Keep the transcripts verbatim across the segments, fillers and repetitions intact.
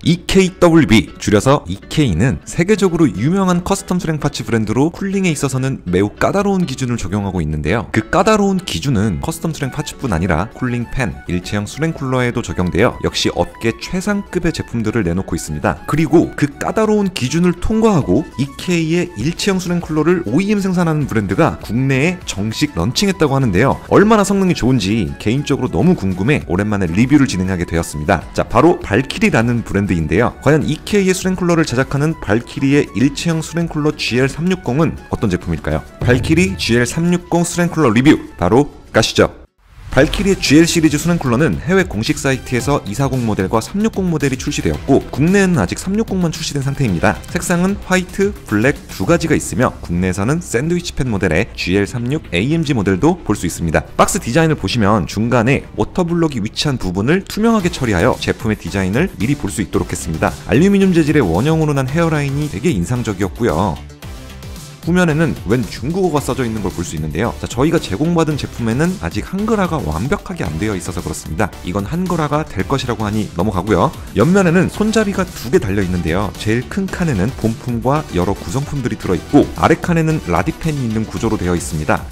이케이더블유비, 줄여서 이케이는 세계적으로 유명한 커스텀 수랭 파츠 브랜드로 쿨링에 있어서는 매우 까다로운 기준을 적용하고 있는데요. 그 까다로운 기준은 커스텀 수랭 파츠뿐 아니라 쿨링 팬, 일체형 수랭 쿨러에도 적용되어 역시 업계 최상급의 제품들을 내놓고 있습니다. 그리고 그 까다로운 기준을 통과하고 이케이의 일체형 수랭 쿨러를 오이엠 생산하는 브랜드가 국내에 정식 런칭했다고 하는데요. 얼마나 성능이 좋은지 개인적으로 너무 궁금해 오랜만에 리뷰를 진행하게 되었습니다. 자, 바로 발키리라는 브랜드인데요. 과연 이케이의 수랭 쿨러를 제작하는 발키리의 일체형 수랭 쿨러 지엘 삼백육십은 어떤 제품일까요? 발키리 지엘 삼백육십 수랭 쿨러 리뷰 바로 가시죠. 발키리의 지엘 시리즈 수냉 쿨러는 해외 공식 사이트에서 이백사십 모델과 삼백육십 모델이 출시되었고 국내에는 아직 삼백육십만 출시된 상태입니다. 색상은 화이트, 블랙 두 가지가 있으며 국내에서는 샌드위치 팬 모델의 지엘 삼십육 에이엠지 모델도 볼 수 있습니다. 박스 디자인을 보시면 중간에 워터블럭이 위치한 부분을 투명하게 처리하여 제품의 디자인을 미리 볼 수 있도록 했습니다. 알루미늄 재질의 원형으로 난 헤어라인이 되게 인상적이었고요. 후면에는 웬 중국어가 써져 있는 걸 볼 수 있는데요. 자, 저희가 제공받은 제품에는 아직 한글화가 완벽하게 안 되어 있어서 그렇습니다. 이건 한글화가 될 것이라고 하니 넘어가고요. 옆면에는 손잡이가 두 개 달려 있는데요. 제일 큰 칸에는 본품과 여러 구성품들이 들어있고 아래 칸에는 라디펜이 있는 구조로 되어 있습니다.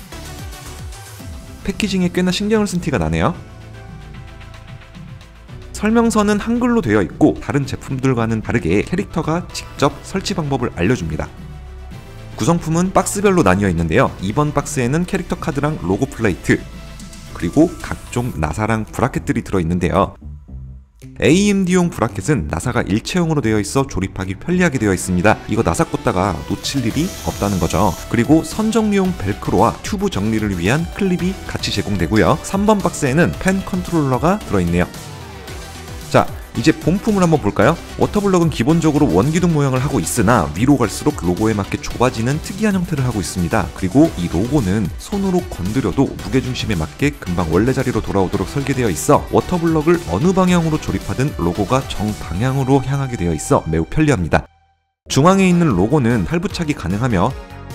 패키징에 꽤나 신경을 쓴 티가 나네요. 설명서는 한글로 되어 있고 다른 제품들과는 다르게 캐릭터가 직접 설치 방법을 알려줍니다. 구성품은 박스별로 나뉘어 있는데요. 이번 박스에는 캐릭터 카드랑 로고 플레이트, 그리고 각종 나사랑 브라켓들이 들어있는데요. 에이엠디용 브라켓은 나사가 일체형으로 되어 있어 조립하기 편리하게 되어 있습니다. 이거 나사 꽂다가 놓칠 일이 없다는 거죠. 그리고 선정리용 벨크로와 튜브 정리를 위한 클립이 같이 제공되고요. 삼 번 박스에는 펜 컨트롤러가 들어있네요. 자, 이제 본품을 한번 볼까요? 워터블럭은 기본적으로 원기둥 모양을 하고 있으나 위로 갈수록 로고에 맞게 좁아지는 특이한 형태를 하고 있습니다. 그리고 이 로고는 손으로 건드려도 무게중심에 맞게 금방 원래 자리로 돌아오도록 설계되어 있어 워터블럭을 어느 방향으로 조립하든 로고가 정방향으로 향하게 되어 있어 매우 편리합니다. 중앙에 있는 로고는 탈부착이 가능하며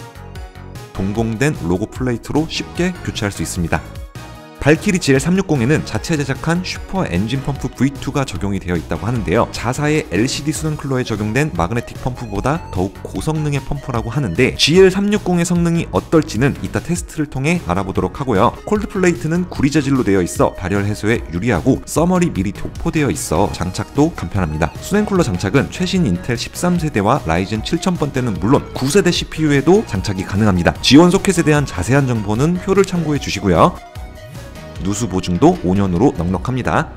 동봉된 로고 플레이트로 쉽게 교체할 수 있습니다. 발키리 지엘 삼백육십에는 자체 제작한 슈퍼 엔진 펌프 브이 투가 적용이 되어 있다고 하는데요. 자사의 엘시디 수냉 쿨러에 적용된 마그네틱 펌프보다 더욱 고성능의 펌프라고 하는데 지엘 삼백육십의 성능이 어떨지는 이따 테스트를 통해 알아보도록 하고요. 콜드 플레이트는 구리 재질로 되어 있어 발열 해소에 유리하고 써머리 미리 도포되어 있어 장착도 간편합니다. 수냉 쿨러 장착은 최신 인텔 십삼 세대와 라이젠 칠천 번대는 물론 구 세대 씨피유에도 장착이 가능합니다. 지원 소켓에 대한 자세한 정보는 표를 참고해 주시고요. 누수 보증도 오 년으로 넉넉합니다.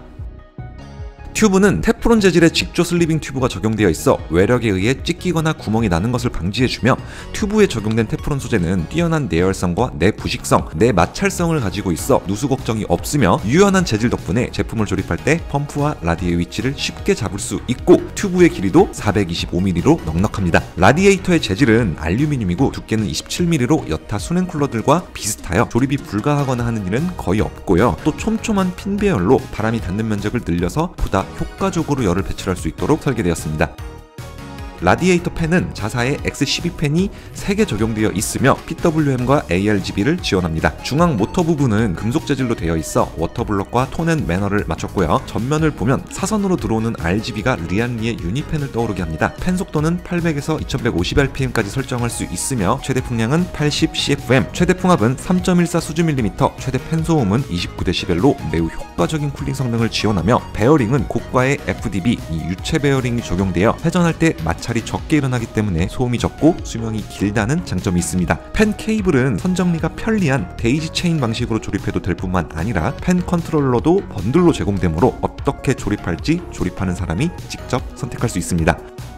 튜브는 테프론 재질의 직조 슬리빙 튜브가 적용되어 있어 외력에 의해 찢기거나 구멍이 나는 것을 방지해주며 튜브에 적용된 테프론 소재는 뛰어난 내열성과 내부식성, 내마찰성을 가지고 있어 누수 걱정이 없으며 유연한 재질 덕분에 제품을 조립할 때 펌프와 라디의 위치를 쉽게 잡을 수 있고 튜브의 길이도 사백이십오 밀리미터로 넉넉합니다. 라디에이터의 재질은 알루미늄이고 두께는 이십칠 밀리미터로 여타 수냉 쿨러들과 비슷하여 조립이 불가하거나 하는 일은 거의 없고요. 또 촘촘한 핀 배열로 바람이 닿는 면적을 늘려서 보다 효과적으로 열을 배출할 수 있도록 설계되었습니다. 라디에이터 팬은 자사의 엑스 십이 팬이 세 개 적용되어 있으며 피더블유엠과 에이알지비를 지원합니다. 중앙 모터 부분은 금속 재질로 되어 있어 워터블럭과 톤 앤 매너를 맞췄고요. 전면을 보면 사선으로 들어오는 알지비가 리안리의 유니팬을 떠오르게 합니다. 팬 속도는 팔백에서 이천백오십 알피엠까지 설정할 수 있으며 최대 풍량은 팔십 씨에프엠, 최대 풍압은 삼 점 일사 수주밀리미터, 최대 팬 소음은 이십구 데시벨로 매우 효과적인 쿨링 성능을 지원하며 베어링은 고가의 에프디비, 이 유체 베어링이 적용되어 회전할 때 마찰 이 적게 일어나기 때문에 소음이 적고 수명이 길다는 장점이 있습니다. 펜 케이블은 선정리가 편리한 데이지 체인 방식으로 조립해도 될 뿐만 아니라 펜 컨트롤러도 번들로 제공되므로 어떻게 조립할지 조립하는 사람이 직접 선택할 수 있습니다.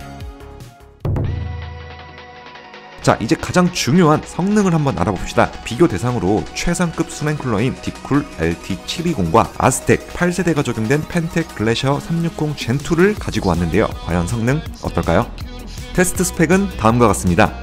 자, 이제 가장 중요한 성능을 한번 알아봅시다. 비교 대상으로 최상급 수냉 쿨러인 디쿨 엘티 칠백이십과 아즈텍 팔 세대가 적용된 펜텍 글래셔 삼백육십 젠 투를 가지고 왔는데요. 과연 성능 어떨까요? 테스트 스펙은 다음과 같습니다.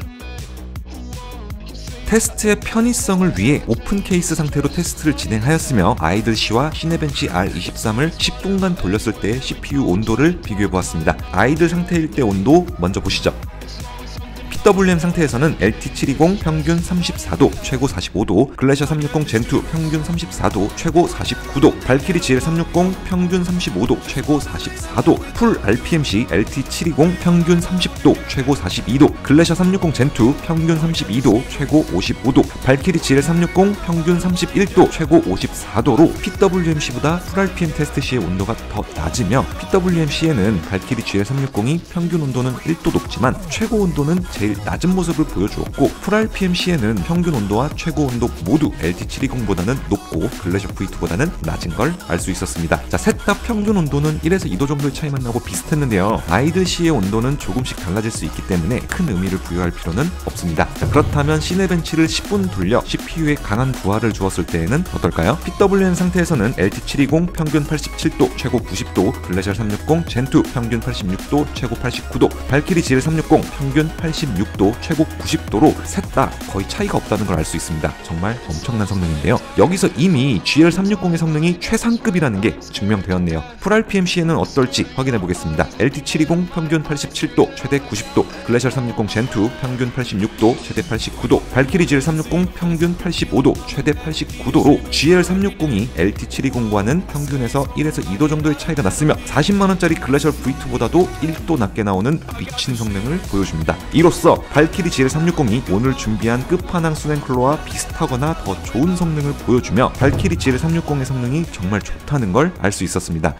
테스트의 편의성을 위해 오픈 케이스 상태로 테스트를 진행하였으며 아이들시와 시네벤치 알 이십삼을 십 분간 돌렸을 때의 씨피유 온도를 비교해보았습니다. 아이들 상태일 때 온도 먼저 보시죠. 피더블유엠 상태에서는 엘티 칠백이십 평균 삼십사 도, 최고 사십오 도, 글래셔 삼백육십 젠투 평균 삼십사 도, 최고 사십구 도, 발키리 지엘 삼백육십 평균 삼십오 도, 최고 사십사 도, 풀 알피엠 시 엘티 칠백이십 평균 삼십 도, 최고 사십이 도, 글래셔 삼백육십 젠투 평균 삼십이 도, 최고 오십오 도, 발키리 지엘 삼백육십 평균 삼십일 도, 최고 오십사 도로 피더블유엠씨보다 풀 알피엠 테스트 시의 온도가 더 낮으며 피더블유엠씨에는 발키리 지엘 삼백육십이 평균 온도는 일 도 높지만 최고 온도는 제일 낮은 모습을 보여주었고, 풀 알피엠씨에는 평균 온도와 최고 온도 모두 엘티 칠백이십보다는 높고 글래셔 브이투보다는 낮은 걸 알 수 있었습니다. 자, 셋 다 평균 온도는 일에서 이 도 정도의 차이만 나고 비슷했는데요. 아이들 시의 온도는 조금씩 달라질 수 있기 때문에 큰 의미를 부여할 필요는 없습니다. 자, 그렇다면 시네벤치를 십 분 돌려 씨피유에 강한 부하를 주었을 때에는 어떨까요? 피더블유엠 상태에서는 엘티 칠백이십 평균 팔십칠 도, 최고 구십 도, 글래셔 삼백육십 젠투 평균 팔십육 도, 최고 팔십구 도, 발키리 지엘 삼백육십 평균 팔십육 도, 최고 구십 도로 셋 다 거의 차이가 없다는 걸 알 수 있습니다. 정말 엄청난 성능인데요. 여기서 이미 지엘 삼백육십의 성능이 최상급이라는 게 증명되었네요. 풀 알피엠씨에는 어떨지 확인해 보겠습니다. 엘티 칠백이십 평균 팔십칠 도, 최대 구십 도, 글래셔 삼백육십 젠투 평균 팔십육 도, 최대 팔십구 도, 발키리 지엘 삼백육십 평균 팔십오 도, 최대 팔십구 도로 지엘 삼백육십이 엘티 칠백이십과는 평균에서 일에서 이 도 정도의 차이가 났으며 사십만 원짜리 글래셔 브이투보다도 일 도 낮게 나오는 미친 성능을 보여줍니다. 이로써 발키리 지엘 삼백육십이 오늘 준비한 끝판왕 수냉쿨러와 비슷하거나 더 좋은 성능을 보여주며 발키리 지엘 삼백육십의 성능이 정말 좋다는 걸 알 수 있었습니다.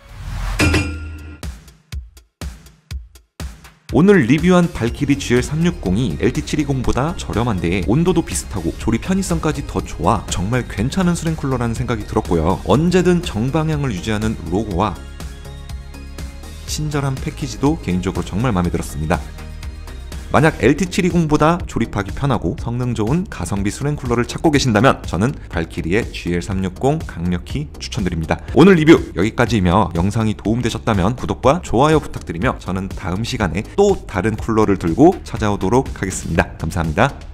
오늘 리뷰한 발키리 지엘 삼백육십이 엘티 칠백이십보다 저렴한데 온도도 비슷하고 조립 편의성까지 더 좋아 정말 괜찮은 수냉쿨러라는 생각이 들었고요. 언제든 정방향을 유지하는 로고와 친절한 패키지도 개인적으로 정말 마음에 들었습니다. 만약 엘티 칠백이십보다 조립하기 편하고 성능 좋은 가성비 수냉쿨러를 찾고 계신다면 저는 발키리의 지엘 삼백육십 강력히 추천드립니다. 오늘 리뷰 여기까지이며 영상이 도움되셨다면 구독과 좋아요 부탁드리며 저는 다음 시간에 또 다른 쿨러를 들고 찾아오도록 하겠습니다. 감사합니다.